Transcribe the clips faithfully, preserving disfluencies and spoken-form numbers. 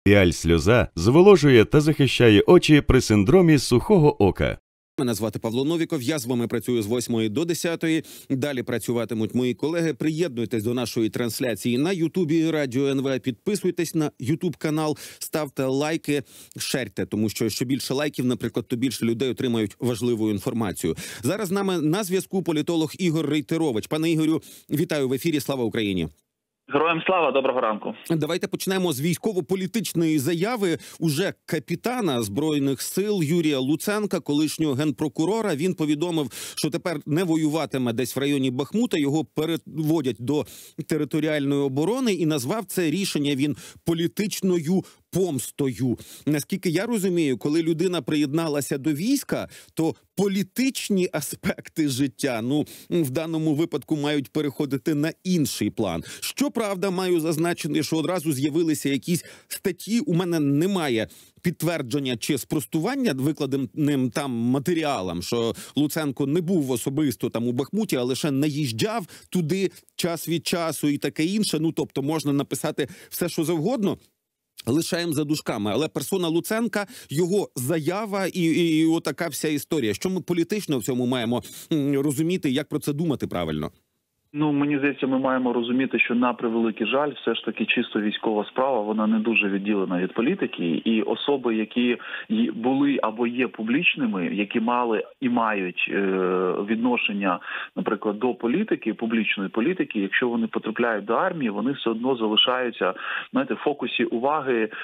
Піаль-сльоза зволожує та захищає очі при синдромі сухого ока. Мене звати Павло Новіков, я з вами працюю з восьмої до десятої. Далі працюватимуть мої колеги. Приєднуйтесь до нашої трансляції на Ютубі Радіо ен ве. Підписуйтесь на Ютуб канал, ставте лайки, шерте, тому що що більше лайків, наприклад, то більше людей отримають важливу інформацію. Зараз з нами на зв'язку політолог Ігор Рейтерович. Пане Ігорю, вітаю в ефірі. Слава Україні! Героям слава, доброго ранку. Давайте почнемо з військово-політичної заяви уже капітана Збройних сил Юрія Луценка, колишнього генпрокурора. Він повідомив, що тепер не воюватиме десь в районі Бахмута, його переводять до територіальної оборони, і назвав це рішення він політичною помстою. Наскільки я розумію, коли людина приєдналася до війська, то політичні аспекти життя, ну, в даному випадку мають переходити на інший план. Щоправда, маю зазначити, що одразу з'явилися якісь статті, у мене немає підтвердження чи спростування викладеним там матеріалам, що Луценко не був особисто там у Бахмуті, а лише наїжджав туди час від часу і таке інше. Ну, тобто можна написати все, що завгодно. Лишаємо за дужками, але персона Луценка, його заява і, і, і отака вся історія. Що ми політично в цьому маємо розуміти, як про це думати правильно? Ну, мені здається, ми маємо розуміти, що на превеликий жаль, все ж таки чисто військова справа, вона не дуже відділена від політики. І особи, які були або є публічними, які мали і мають е, відношення, наприклад, до політики, публічної політики, якщо вони потрапляють до армії, вони все одно залишаються, знаєте, в фокусі уваги. Е,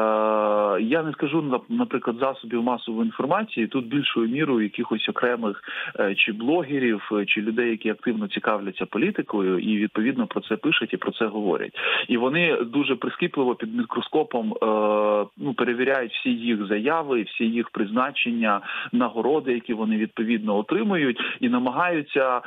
я не скажу, наприклад, засобів масової інформації, тут більшою мірою якихось окремих е, чи блогерів, чи людей, які активно цікавляться політикою, політикою, і відповідно про це пишуть і про це говорять. І вони дуже прискіпливо під мікроскопом е, ну, перевіряють всі їх заяви, всі їх призначення, нагороди, які вони відповідно отримують, і намагаються е,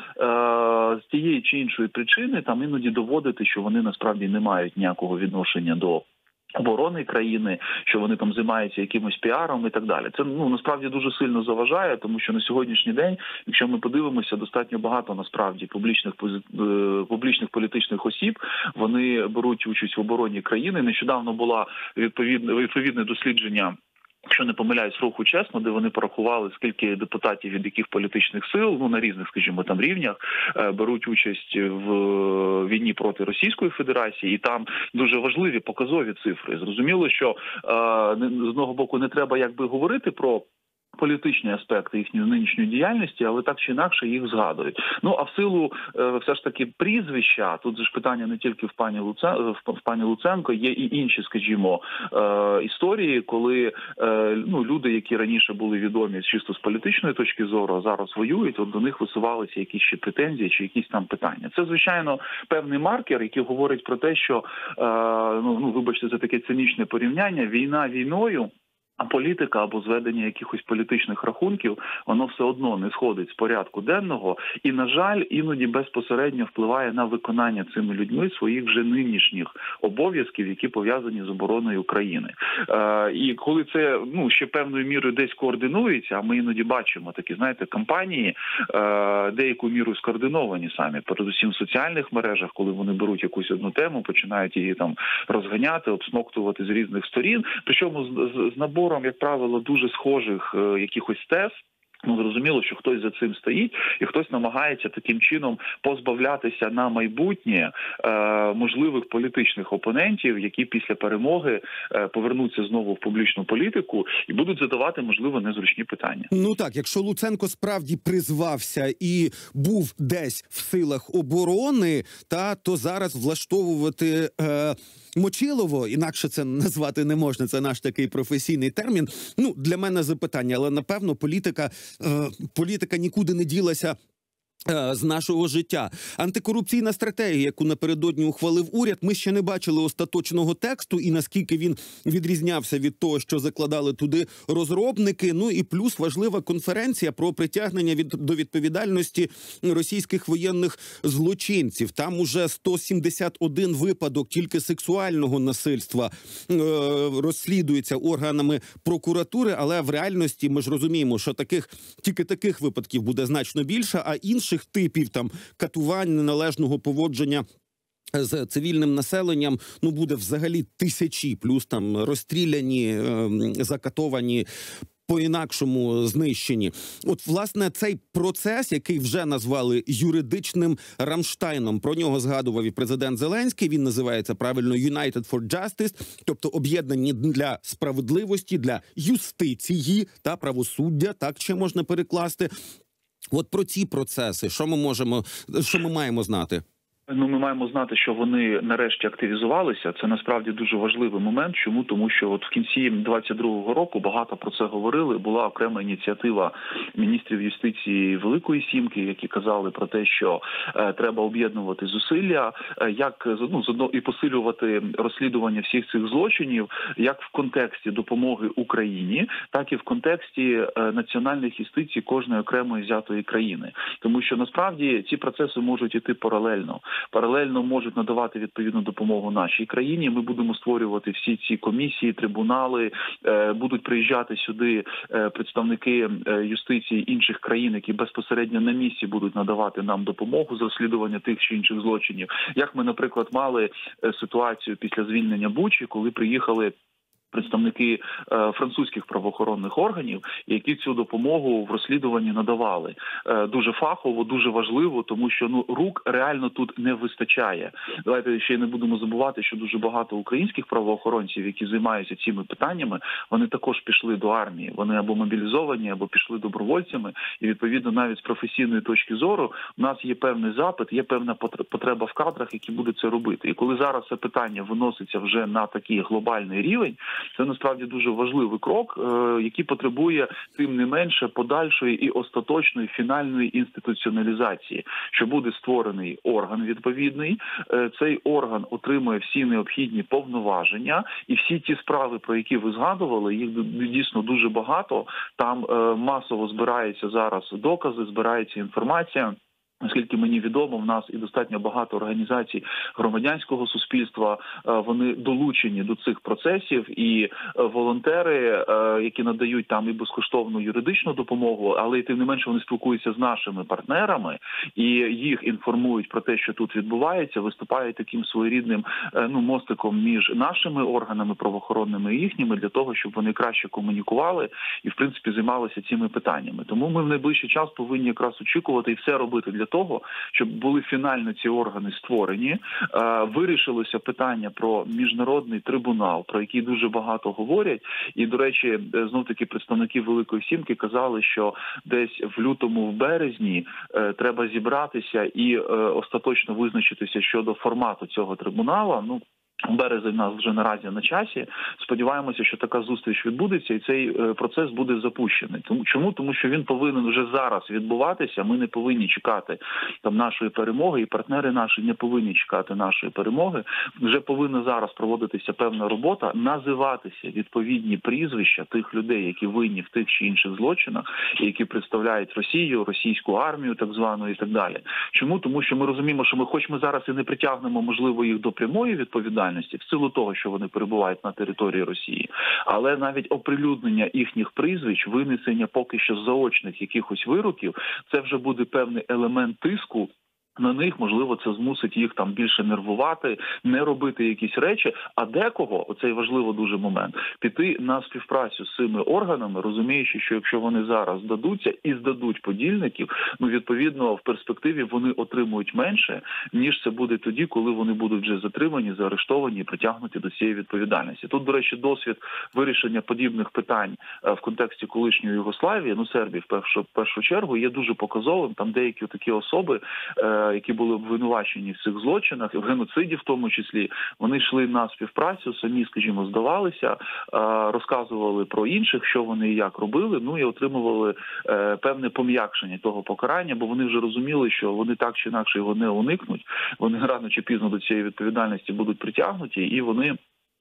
з тієї чи іншої причини там іноді доводити, що вони насправді не мають ніякого відношення до оборони країни, що вони там займаються якимось піаром і так далі. Це, ну, насправді дуже сильно заважає, тому що на сьогоднішній день, якщо ми подивимося, достатньо багато насправді публічних публічних політичних осіб, вони беруть участь в обороні країни. Нещодавно була відповідне відповідне дослідження, якщо не помиляюсь, руху «Чесно», де вони порахували, скільки депутатів від яких політичних сил, ну, на різних, скажімо, там рівнях, беруть участь в війні проти Російської Федерації, і там дуже важливі показові цифри. Зрозуміло, що з одного боку не треба якби говорити про політичні аспекти їхньої нинішньої діяльності, але так чи інакше їх згадують. Ну, а в силу е, все ж таки прізвища, тут же ж питання не тільки в пані, Луце, в пані Луценко, є і інші, скажімо, е, історії, коли е, ну, люди, які раніше були відомі чисто з політичної точки зору, а зараз воюють, от до них висувалися якісь ще претензії чи якісь там питання. Це, звичайно, певний маркер, який говорить про те, що, е, ну, ну, вибачте за таке цинічне порівняння, війна війною, а політика або зведення якихось політичних рахунків, воно все одно не сходить з порядку денного і, на жаль, іноді безпосередньо впливає на виконання цими людьми своїх вже нинішніх обов'язків, які пов'язані з обороною країни. Е, і коли це, ну, ще певною мірою десь координується, а ми іноді бачимо такі, знаєте, кампанії, е, деякою мірою скоординовані самі, передусім в соціальних мережах, коли вони беруть якусь одну тему, починають її там розганяти, обсмоктувати з різних сторін, причому з, з, з набором, як правило, дуже схожих е, якихось тез. Ну, зрозуміло, що хтось за цим стоїть, і хтось намагається таким чином позбавлятися на майбутнє е, можливих політичних опонентів, які після перемоги е, повернуться знову в публічну політику і будуть задавати, можливо, незручні питання. Ну так, якщо Луценко справді призвався і був десь в силах оборони, та то зараз влаштовувати е, Мочилово, інакше це назвати не можна, це наш такий професійний термін. Ну, для мене запитання, але напевно політика, е, політика нікуди не ділася з нашого життя. Антикорупційна стратегія, яку напередодні ухвалив уряд, ми ще не бачили остаточного тексту і наскільки він відрізнявся від того, що закладали туди розробники. Ну і плюс важлива конференція про притягнення від, до відповідальності російських воєнних злочинців. Там уже сто сімдесят один випадок тільки сексуального насильства е, розслідується органами прокуратури, але в реальності ми ж розуміємо, що таких тільки таких випадків буде значно більше, а інших типів там катувань, неналежного поводження з цивільним населенням, ну, буде взагалі тисячі, плюс там розстріляні, закатовані, по-інакшому знищені. От, власне, цей процес, який вже назвали юридичним Рамштайном, про нього згадував і президент Зеленський, він називається правильно United for Justice, тобто об'єднані для справедливості, для юстиції та правосуддя, так ще можна перекласти. От про ці процеси, що ми можемо, що ми маємо знати? Ну, ми маємо знати, що вони нарешті активізувалися. Це насправді дуже важливий момент. Чому? Тому що от в кінці двадцять другого року багато про це говорили. Була окрема ініціатива міністрів юстиції Великої Сімки, які казали про те, що е, треба об'єднувати зусилля, е, як ну, з одного і посилювати розслідування всіх цих злочинів, як в контексті допомоги Україні, так і в контексті е, національних юстицій кожної окремої взятої країни. Тому що насправді ці процеси можуть іти паралельно. Паралельно можуть надавати відповідну допомогу нашій країні. Ми будемо створювати всі ці комісії, трибунали, будуть приїжджати сюди представники юстиції інших країн, які безпосередньо на місці будуть надавати нам допомогу з розслідування тих чи інших злочинів. Як ми, наприклад, мали ситуацію після звільнення Бучі, коли приїхали представники е, французьких правоохоронних органів, які цю допомогу в розслідуванні надавали. Е, дуже фахово, дуже важливо, тому що ну рук реально тут не вистачає. Давайте ще й не будемо забувати, що дуже багато українських правоохоронців, які займаються цими питаннями, вони також пішли до армії. Вони або мобілізовані, або пішли добровольцями. І, відповідно, навіть з професійної точки зору, у нас є певний запит, є певна потреба в кадрах, які будуть це робити. І коли зараз це питання виноситься вже на такий глобальний рівень, це насправді дуже важливий крок, який потребує тим не менше подальшої і остаточної фінальної інституціоналізації, що буде створений орган відповідний. Цей орган отримує всі необхідні повноваження, і всі ті справи, про які ви згадували, їх дійсно дуже багато. Там масово збираються зараз докази, збирається інформація. Наскільки мені відомо, в нас і достатньо багато організацій громадянського суспільства, вони долучені до цих процесів, і волонтери, які надають там і безкоштовну юридичну допомогу, але і тим не менше вони спілкуються з нашими партнерами і їх інформують про те, що тут відбувається, виступають таким своєрідним ну, мостиком між нашими органами правоохоронними і їхніми, для того, щоб вони краще комунікували і, в принципі, займалися цими питаннями. Тому ми в найближчий час повинні якраз очікувати і все робити для того, щоб були фінально ці органи створені, вирішилося питання про міжнародний трибунал, про який дуже багато говорять. І, до речі, знов-таки представники Великої Сімки казали, що десь в лютому, в березні треба зібратися і остаточно визначитися щодо формату цього трибуналу. Ну, березень у нас вже наразі на часі. Сподіваємося, що така зустріч відбудеться і цей процес буде запущений. Тому чому? Тому що він повинен вже зараз відбуватися. Ми не повинні чекати там нашої перемоги, і партнери наші не повинні чекати нашої перемоги. Вже повинна зараз проводитися певна робота, називатися відповідні прізвища тих людей, які винні в тих чи інших злочинах, які представляють Росію, російську армію, так звану, і так далі. Чому? Тому що ми розуміємо, що ми, хоч ми зараз і не притягнемо, можливо, їх до прямої відповідальності, в силу того, що вони перебувають на території Росії. Але навіть оприлюднення їхніх прізвищ, винесення поки що заочних якихось вироків, це вже буде певний елемент тиску на них, можливо, це змусить їх там більше нервувати, не робити якісь речі, а декого, оцей важливий дуже момент, піти на співпрацю з цими органами, розуміючи, що якщо вони зараз здадуться і здадуть подільників, ну, відповідно, в перспективі вони отримують менше, ніж це буде тоді, коли вони будуть вже затримані, заарештовані і притягнуті до цієї відповідальності. Тут, до речі, досвід вирішення подібних питань в контексті колишньої Югославії, ну, Сербії в першу, в першу чергу, є дуже показовим. Там деякі такі особи, які були обвинувачені в цих злочинах, в геноциді в тому числі, вони йшли на співпрацю, самі, скажімо, здавалися, розказували про інших, що вони і як робили, ну і отримували певне пом'якшення того покарання, бо вони вже розуміли, що вони так чи інакше його не уникнуть, вони рано чи пізно до цієї відповідальності будуть притягнуті, і вони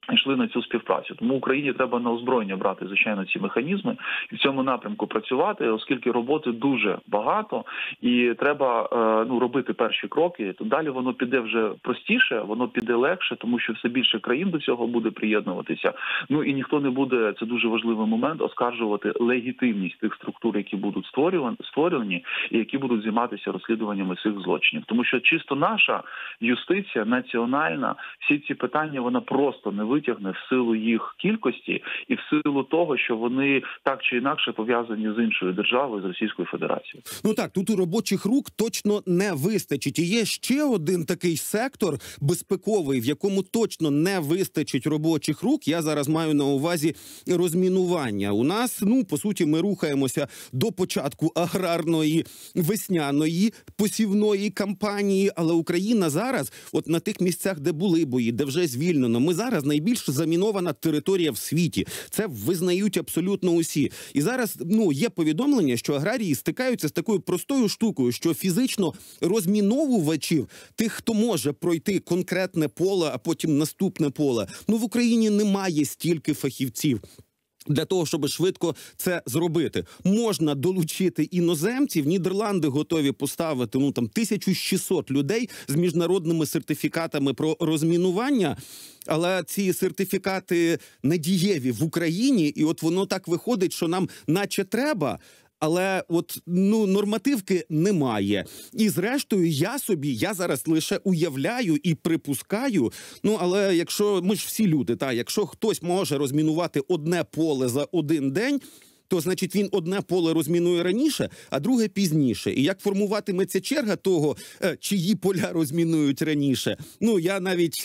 йшли на цю співпрацю. Тому Україні треба на озброєння брати, звичайно, ці механізми і в цьому напрямку працювати, оскільки роботи дуже багато і треба ну, робити перші кроки. То далі воно піде вже простіше, воно піде легше, тому що все більше країн до цього буде приєднуватися. Ну і ніхто не буде, це дуже важливий момент, оскаржувати легітимність тих структур, які будуть створені і які будуть займатися розслідуваннями цих злочинів. Тому що чисто наша юстиція, національна, всі ці питання вона просто не витягне в силу їх кількості і в силу того, що вони так чи інакше пов'язані з іншою державою, з Російською Федерацією. Ну так, тут у робочих рук точно не вистачить. І є ще один такий сектор безпековий, в якому точно не вистачить робочих рук. Я зараз маю на увазі розмінування. У нас, ну, по суті, ми рухаємося до початку аграрної весняної посівної кампанії, але Україна зараз, от на тих місцях, де були бої, де вже звільнено, ми зараз найбільш замінована територія в світі. Це визнають абсолютно усі. І зараз, ну, є повідомлення, що аграрії стикаються з такою простою штукою, що фізично розміновувачів, тих, хто може пройти конкретне поле, а потім наступне поле, ну, в Україні немає стільки фахівців для того, щоб швидко це зробити. Можна долучити іноземців. Нідерланди готові поставити, ну, там, тисячу шістсот людей з міжнародними сертифікатами про розмінування, але ці сертифікати недієві в Україні, і от воно так виходить, що нам наче треба, але от, ну, нормативки немає. І зрештою, я собі, я зараз лише уявляю і припускаю, ну, але якщо, ми ж всі люди, та, якщо хтось може розмінувати одне поле за один день, то, значить, він одне поле розмінує раніше, а друге пізніше. І як формуватиметься черга того, чиї поля розмінують раніше, ну, я навіть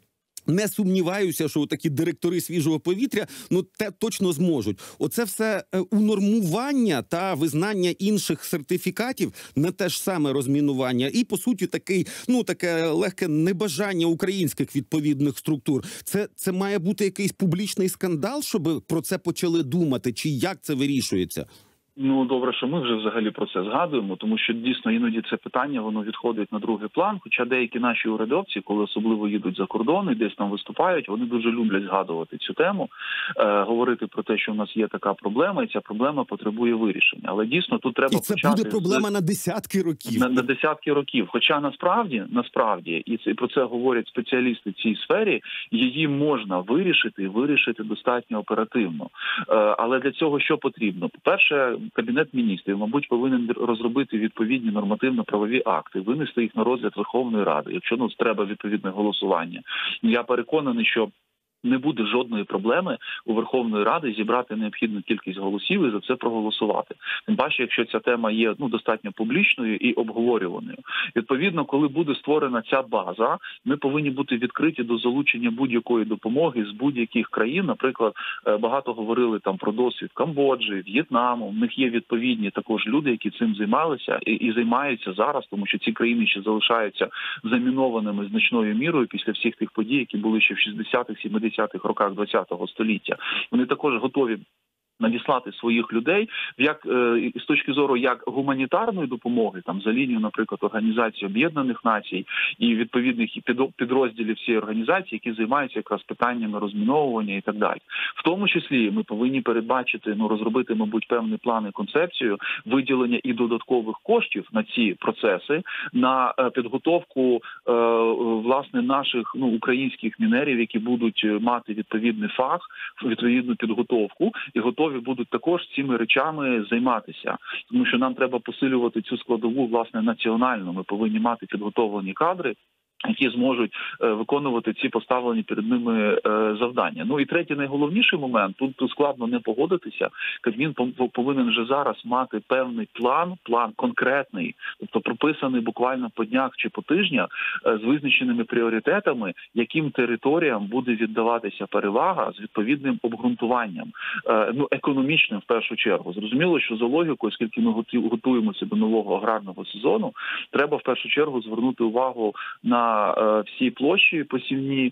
не сумніваюся, що такі директори свіжого повітря, ну, те точно зможуть. Оце все унормування та визнання інших сертифікатів на те ж саме розмінування. І, по суті, такий, ну, таке легке небажання українських відповідних структур. Це, це має бути якийсь публічний скандал, щоб про це почали думати? Чи як це вирішується? Ну, добре, що ми вже взагалі про це згадуємо, тому що дійсно іноді це питання, воно відходить на другий план, хоча деякі наші урядовці, коли особливо їдуть за кордон і десь там виступають, вони дуже люблять згадувати цю тему, е, говорити про те, що в нас є така проблема, і ця проблема потребує вирішення. Але дійсно тут треба почати... І це буде проблема з... на десятки років. На, на десятки років. Хоча насправді, насправді, і, це, і про це говорять спеціалісти в цій сфері, її можна вирішити, і вирішити достатньо оперативно. Е, але для цього що потрібно? По-перше, Кабінет міністрів, мабуть, повинен розробити відповідні нормативно-правові акти, винести їх на розгляд Верховної Ради, якщо, ну, треба відповідне голосування. Я переконаний, що не буде жодної проблеми у Верховної Ради зібрати необхідну кількість голосів і за це проголосувати. Тим паче, якщо ця тема є, ну, достатньо публічною і обговорюваною. Відповідно, коли буде створена ця база, ми повинні бути відкриті до залучення будь-якої допомоги з будь-яких країн. Наприклад, багато говорили там про досвід Камбоджі, В'єтнаму. В них є відповідні також люди, які цим займалися і, і займаються зараз, тому що ці країни ще залишаються замінованими значною мірою після всіх тих подій, які були ще в шістдесятих, сімдесятих роках ХХ століття. Вони також готові надіслати своїх людей як е, з точки зору як гуманітарної допомоги, там за лінію, наприклад, Організації Об'єднаних Націй і відповідних підрозділів цієї організації, які займаються якраз питаннями розміновування і так далі. В тому числі ми повинні передбачити, ну, розробити, мабуть, певний план і концепцію виділення і додаткових коштів на ці процеси, на е, підготовку е, власне наших, ну, українських мінерів, які будуть мати відповідний фах, відповідну підготовку і готові будуть також цими речами займатися. Тому що нам треба посилювати цю складову, власне, національну. Ми повинні мати підготовлені кадри, які зможуть е, виконувати ці поставлені перед ними е, завдання. Ну і третій, найголовніший момент, тут, тут складно не погодитися, Кабмін повинен вже зараз мати певний план, план конкретний, тобто прописаний буквально по днях чи по тижнях, е, з визначеними пріоритетами, яким територіям буде віддаватися перевага з відповідним обґрунтуванням, е, ну, економічним в першу чергу. Зрозуміло, що за логікою, оскільки ми готуємося до нового аграрного сезону, треба в першу чергу звернути увагу на всі площі посівні,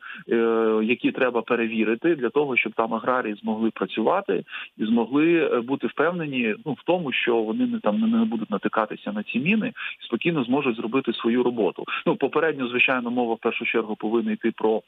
які треба перевірити для того, щоб там аграрії змогли працювати і змогли бути впевнені, ну, в тому, що вони не там не будуть натикатися на ці міни і спокійно зможуть зробити свою роботу. Ну, попередньо, звичайно, мова в першу чергу повинна йти про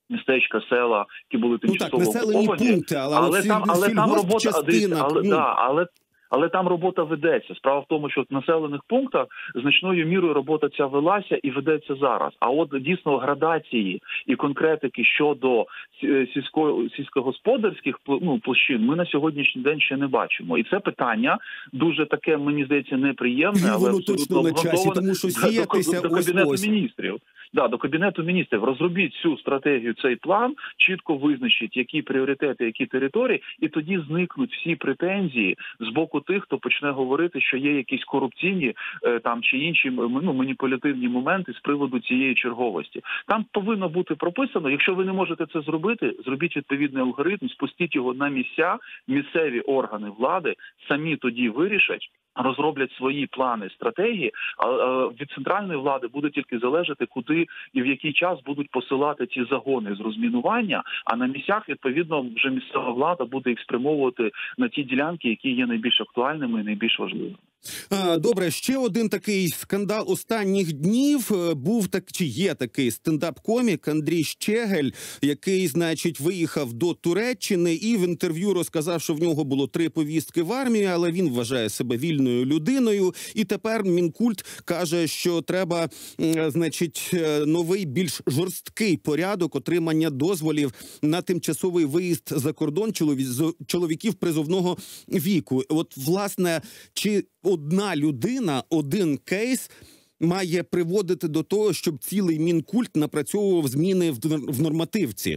містечка, села, які були тимчасово ну, так, населені окуповані. пункти, але, але сіль, там, але там робота, частина, але, ну... да, але Але там робота ведеться. Справа в тому, що в населених пунктах значною мірою робота ця велася і ведеться зараз. А от дійсно градації і конкретики щодо сільсько, сільськогосподарських ну, площин ми на сьогоднішній день ще не бачимо. І це питання дуже таке, мені здається, неприємне, але воно точно на часі, тому що сіятися до, до Кабінету міністрів. Да, до Кабінету міністрів розробіть цю стратегію, цей план, чітко визначить, які пріоритети, які території, і тоді зникнуть всі претензії з боку тих, хто почне говорити, що є якісь корупційні е, там чи інші ну, маніпулятивні моменти з приводу цієї черговості. Там повинно бути прописано, якщо ви не можете це зробити, зробіть відповідний алгоритм, спустіть його на місця, місцеві органи влади самі тоді вирішать, розроблять свої плани, стратегії, а від центральної влади буде тільки залежати, куди і в який час будуть посилати ці загони з розмінування, а на місцях, відповідно, вже місцева влада буде їх спрямовувати на ті ділянки, які є найбільш актуальними і найбільш важливими. Добре, ще один такий скандал останніх днів був так, чи є такий стендап-комік Андрій Щегель, який, значить, виїхав до Туреччини і в інтерв'ю розказав, що в нього було три повістки в армії, але він вважає себе вільною людиною. І тепер Мінкульт каже, що треба, значить, новий, більш жорсткий порядок отримання дозволів на тимчасовий виїзд за кордон чоловіків призовного віку. От, власне, чи одна людина, один кейс має приводити до того, щоб цілий Мінкульт напрацьовував зміни в нормативці?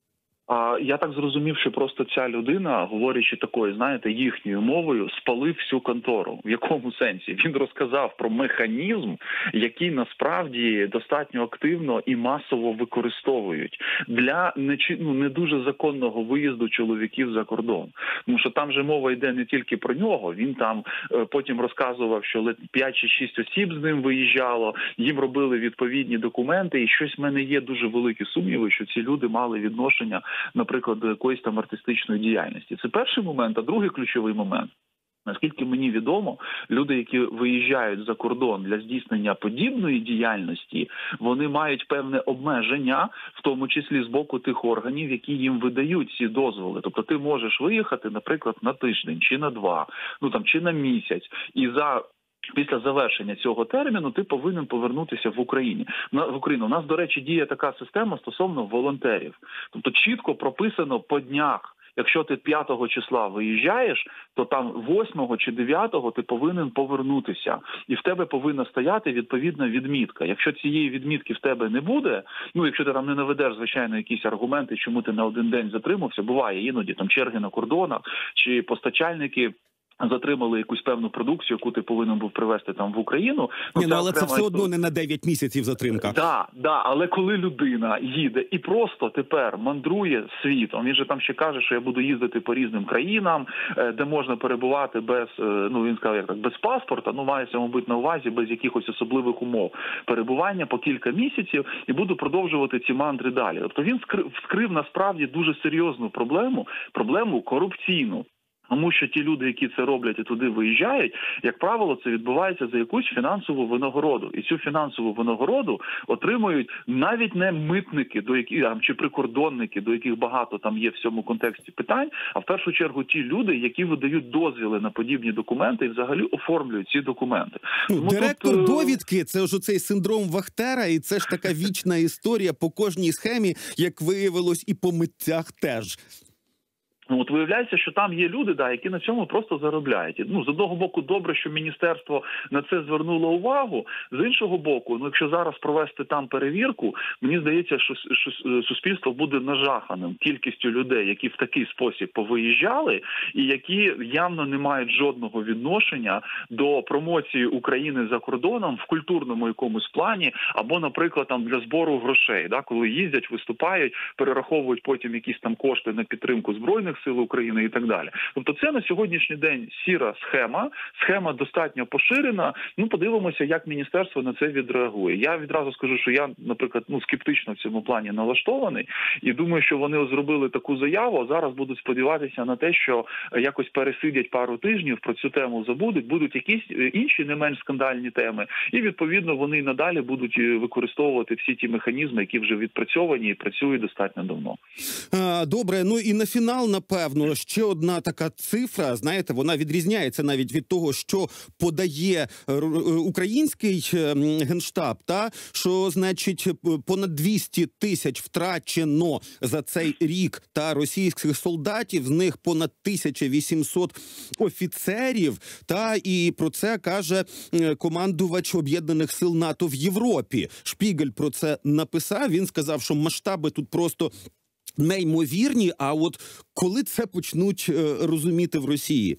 А я так зрозумів, що просто ця людина, говорячи такою, знаєте, їхньою мовою, спалив всю контору. В якому сенсі? Він розказав про механізм, який насправді достатньо активно і масово використовують для не, ну, не дуже законного виїзду чоловіків за кордон. Тому що там же мова йде не тільки про нього, він там е, потім розказував, що п'ять чи шість осіб з ним виїжджало, їм робили відповідні документи, і щось в мене є дуже великі сумніви, що ці люди мали відношення, наприклад, до якоїсь там артистичної діяльності. Це перший момент, а другий ключовий момент. Наскільки мені відомо, люди, які виїжджають за кордон для здійснення подібної діяльності, вони мають певне обмеження, в тому числі з боку тих органів, які їм видають ці дозволи. Тобто ти можеш виїхати, наприклад, на тиждень, чи на два, ну там, чи на місяць, і за... Після завершення цього терміну ти повинен повернутися в Україні. В Україну. У нас, до речі, діє така система стосовно волонтерів. Тобто чітко прописано по днях. Якщо ти п'ятого числа виїжджаєш, то там восьмого чи дев'ятого ти повинен повернутися. І в тебе повинна стояти відповідна відмітка. Якщо цієї відмітки в тебе не буде, ну, якщо ти там не наведеш, звичайно, якісь аргументи, чому ти на один день затримався, буває іноді там черги на кордонах, чи постачальники затримали якусь певну продукцію, яку ти повинен був привезти там в Україну. Ну, Ні, ну, але це все одно не на дев'ять місяців затримка. Так, да, да, але коли людина їде і просто тепер мандрує світом, він же там ще каже, що я буду їздити по різним країнам, де можна перебувати без, ну, він сказав, як так, без паспорта, ну, мається, мабуть, на увазі, без якихось особливих умов перебування по кілька місяців, і буду продовжувати ці мандри далі. Тобто він вскрив, вскрив насправді дуже серйозну проблему, проблему корупційну. Тому що ті люди, які це роблять і туди виїжджають, як правило, це відбувається за якусь фінансову винагороду. І цю фінансову винагороду отримують навіть не митники, до яких чи прикордонники, до яких багато там є в цьому контексті питань, а в першу чергу ті люди, які видають дозвіли на подібні документи і взагалі оформлюють ці документи. Ну, директор тут... довідки – це ж оцей синдром Вахтера, і це ж така вічна історія по кожній схемі, як виявилось, і по митцях теж. Ну, от виявляється, що там є люди, да, які на цьому просто заробляють. Ну, з одного боку, добре, що міністерство на це звернуло увагу. З іншого боку, ну, якщо зараз провести там перевірку, мені здається, що, що суспільство буде нажаханим кількістю людей, які в такий спосіб повиїжджали, і які явно не мають жодного відношення до промоції України за кордоном в культурному якомусь плані, або, наприклад, там для збору грошей, да, коли їздять, виступають, перераховують потім якісь там кошти на підтримку Збройних сили України і так далі. Тобто це на сьогоднішній день сіра схема, схема достатньо поширена. Ну, подивимося, як міністерство на це відреагує. Я відразу скажу, що я, наприклад, ну, скептично в цьому плані налаштований і думаю, що вони зробили таку заяву, а зараз будуть сподіватися на те, що якось пересидять пару тижнів, про цю тему забудуть, будуть якісь інші не менш скандальні теми, і відповідно вони і надалі будуть використовувати всі ті механізми, які вже відпрацьовані і працюють достатньо давно. Добре, ну і на фінал, напевно, ще одна така цифра, знаєте, вона відрізняється навіть від того, що подає український Генштаб, та, що, значить, понад двісті тисяч втрачено за цей рік та російських солдатів, з них понад тисяча вісімсот офіцерів, та, і про це каже командувач Об'єднаних сил НАТО в Європі. Шпігель про це написав, він сказав, що масштаби тут просто неймовірні, а от коли це почнуть розуміти в Росії?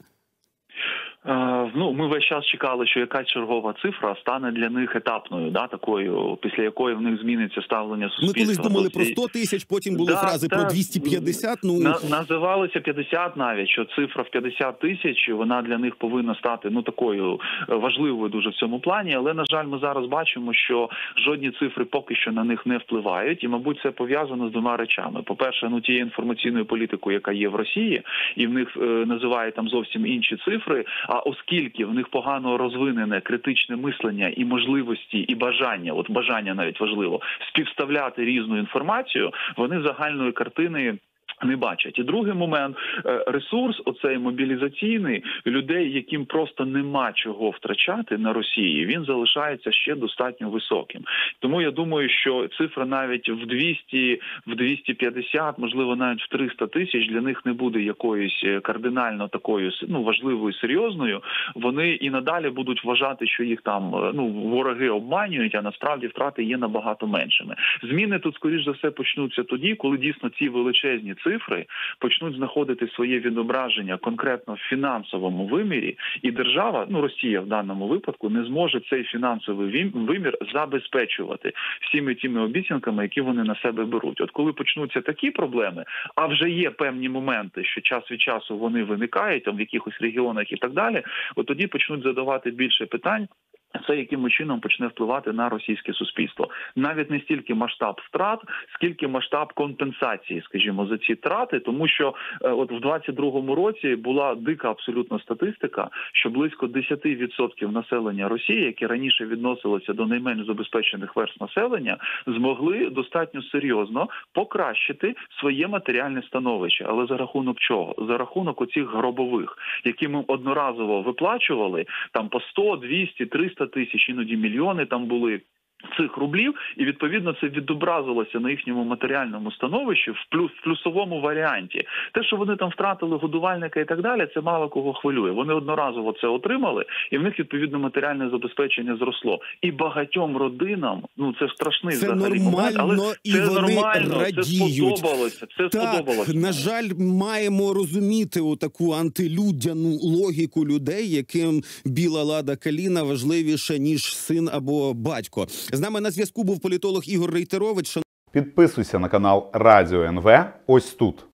Ну, ми весь час чекали, що якась чергова цифра стане для них етапною, да, такою, після якої в них зміниться ставлення суспільства. Ми колись думали про сто тисяч, потім були да, фрази та, про двісті п'ятдесят. Ну... На, називалося п'ятдесят навіть, що цифра в п'ятдесят тисяч, вона для них повинна стати, ну, такою важливою дуже в цьому плані, але, на жаль, ми зараз бачимо, що жодні цифри поки що на них не впливають, і, мабуть, це пов'язано з двома речами. По-перше, ну, тією інформаційною політикою, яка є в Росії, і в них е, називають там зовсім інші цифри. А оскільки в них погано розвинене критичне мислення і можливості, і бажання, от бажання навіть важливо, співставляти різну інформацію, вони загальної картини не бачать. І другий момент – ресурс оцей мобілізаційний людей, яким просто нема чого втрачати на Росії, він залишається ще достатньо високим. Тому я думаю, що цифра навіть в двісті, в двісті п'ятдесят, можливо, навіть в триста тисяч для них не буде якоюсь кардинально такою, ну, важливою, серйозною. Вони і надалі будуть вважати, що їх там, ну, вороги обманюють, а насправді втрати є набагато меншими. Зміни тут, скоріш за все, почнуться тоді, коли дійсно ці величезні цифри почнуть знаходити своє відображення конкретно в фінансовому вимірі, і держава, ну Росія в даному випадку, не зможе цей фінансовий вимір забезпечувати всіми тими обіцянками, які вони на себе беруть. От коли почнуться такі проблеми, а вже є певні моменти, що час від часу вони виникають там в якихось регіонах і так далі, от тоді почнуть задавати більше питань. Це яким чином почне впливати на російське суспільство. Навіть не стільки масштаб втрат, скільки масштаб компенсації, скажімо, за ці втрати, тому що е, от в двадцять другому році була дика абсолютно статистика, що близько десять відсотків населення Росії, які раніше відносилися до найменш забезпечених верств населення, змогли достатньо серйозно покращити своє матеріальне становище. Але за рахунок чого? За рахунок оцих гробових, які ми одноразово виплачували, там по сто, двісті, триста тисяч, іноді мільйони там були цих рублів, і відповідно це відобразилося на їхньому матеріальному становищі в плюс в плюсовому варіанті. Те, що вони там втратили годувальника і так далі, це мало кого хвилює. Вони одноразово це отримали, і в них відповідно матеріальне забезпечення зросло. І багатьом родинам, ну це страшний це взагалі момент, але і це вони нормально, радіють. Це сподобалося. Це так, сподобалося. На жаль, маємо розуміти отаку антилюдяну логіку людей, яким біла лада каліна важливіша, ніж син або батько. З нами на зв'язку був політолог Ігор Рейтерович. Підписуйся на канал Радіо ен ве ось тут.